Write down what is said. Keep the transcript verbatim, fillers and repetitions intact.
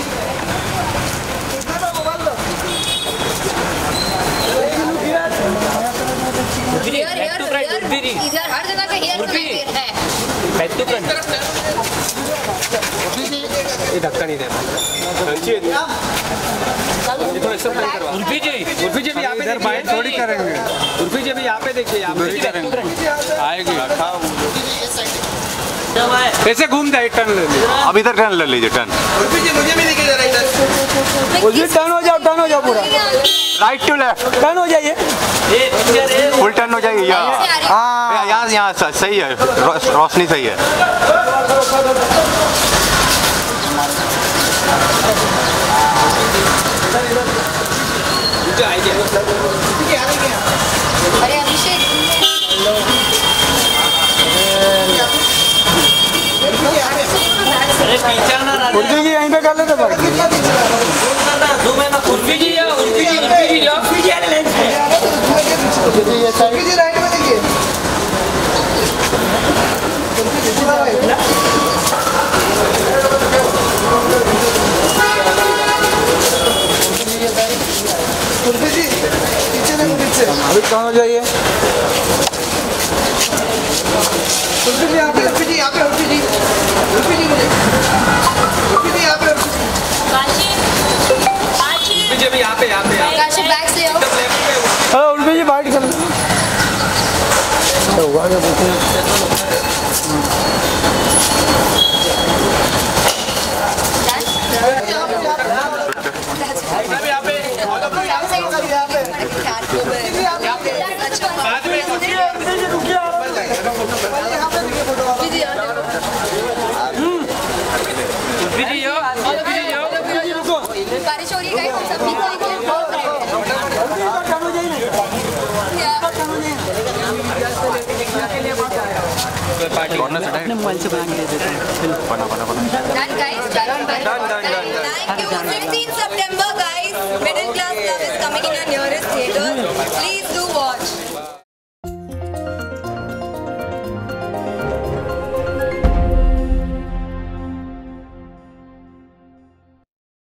इधर हर जगह पे हेयर है। ये धक्का नहीं देता। ये थोड़ा एक्सरसाइज करवा। उर्फी जी, उर्फी जी भी यहाँ पे इधर बाइक थोड़ी करेंगे। उर्फी जी भी यहाँ पे देखिए, यहाँ पे करेंगे। आएगी। ऐसे घूम जाए, टर्न ले लीजिए। अब इधर टर्न ले लीजिए, टर्न। उर्फी जी मुझे भी लेके जा रहा है इधर। उर्फी टर्न हो जाओ, टर्न हो जाओ पूरा। Right to left. टर्न हो जाइए। फुल टर्न हो जाएगी यहाँ। हाँ यहाँ यहाँ सही है, रोशनी सही है। अरे अभिषेक उर्फी जी यहीं पे कर लेते भाई। उर्फी जी या उर्फी जी उर्फी जी या उर्फी जी वाले लेंस है। उर्फी जी राइट में देखिए। उर्फी जी पीछे देखो, पीछे अभी कहाँ हो जाइए। उर्फी जी यहाँ पे, उर्फी जी यहाँ पे, उर्फी जी उर्फी जी मुझे उर्फी जी यहाँ पे। उर्फी जी भी यहाँ पे, यहाँ पे काशी बैग से आओ। हाँ उर्फी जी बाइट कर हुआ क्या बोलते हैं। बारिश हो रही है गाइस, हम सब भीग जाएंगे। मोबाइल से बना के दे देते हैं। बना बना बना। Done guys, done, done, done, done. Thank you. fifteenth September guys, Middle Class Love is coming in your nearest theater. Please do